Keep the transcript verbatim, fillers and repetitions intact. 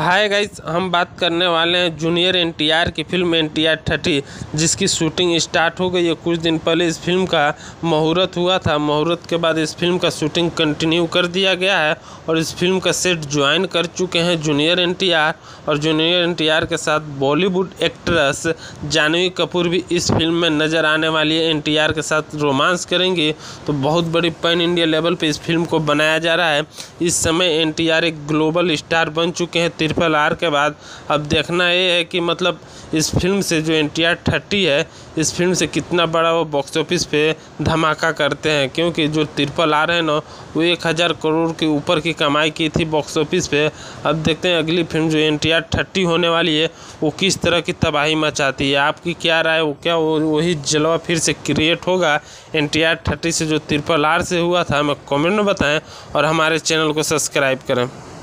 Hi guys, हम बात करने वाले हैं जूनियर एनटीआर की फिल्म एनटीआर थर्टी, जिसकी शूटिंग स्टार्ट हो गई है। कुछ दिन पहले इस फिल्म का मुहूर्त हुआ था। मुहूर्त के बाद इस फिल्म का शूटिंग कंटिन्यू कर दिया गया है और इस फिल्म का सेट ज्वाइन कर चुके हैं जूनियर एनटीआर। और जूनियर एनटीआर के साथ बॉलीवुड एक्ट्रेस जानवी कपूर भी इस फिल्म में नज़र आने वाली है। एनटीआर के साथ रोमांस करेंगी, तो बहुत बड़ी पैन इंडिया लेवल पे इस फिल्म को बनाया जा रहा है। इस समय एनटीआर एक ग्लोबल स्टार बन चुके हैं ट्रिपल आर के बाद। अब देखना ये है कि मतलब इस फिल्म से जो एनटीआर थर्टी है, इस फिल्म से कितना बड़ा वो बॉक्स ऑफिस पे धमाका करते हैं, क्योंकि जो ट्रिपल आर है ना, वो एक हज़ार करोड़ के ऊपर की कमाई की थी बॉक्स ऑफिस पे। अब देखते हैं अगली फिल्म जो एनटीआर थर्टी होने वाली है, वो किस तरह की तबाही मचाती है। आपकी क्या राय, वो क्या वो वही जलवा फिर से क्रिएट होगा एनटीआर थर्टी से जो ट्रिपल आर से हुआ था? हमें कमेंट में बताएं और हमारे चैनल को सब्सक्राइब करें।